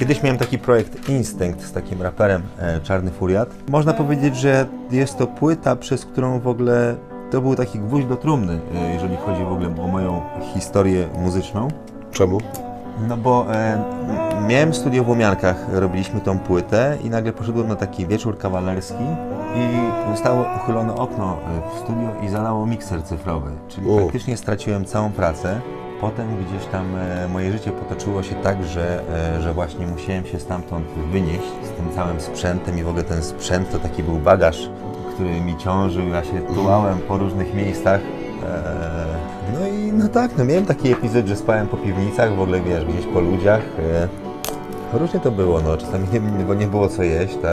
Kiedyś miałem taki projekt Instynkt z takim raperem Czarny Furiat. Można powiedzieć, że jest to płyta, przez którą w ogóle to był taki gwóźdź do trumny, jeżeli chodzi w ogóle o moją historię muzyczną. Czemu? No bo miałem studio w Łomiankach, robiliśmy tą płytę i nagle poszedłem na taki wieczór kawalerski i zostało uchylone okno w studio i zalało mikser cyfrowy, czyli praktycznie straciłem całą pracę. Potem gdzieś tam moje życie potoczyło się tak, że właśnie musiałem się stamtąd wynieść z tym całym sprzętem i w ogóle ten sprzęt to taki był bagaż, który mi ciążył, ja się tułałem po różnych miejscach. No i no tak, no miałem taki epizod, że spałem po piwnicach, w ogóle wiesz, gdzieś po ludziach. Różnie to było, no czasami bo nie było co jeść, tak?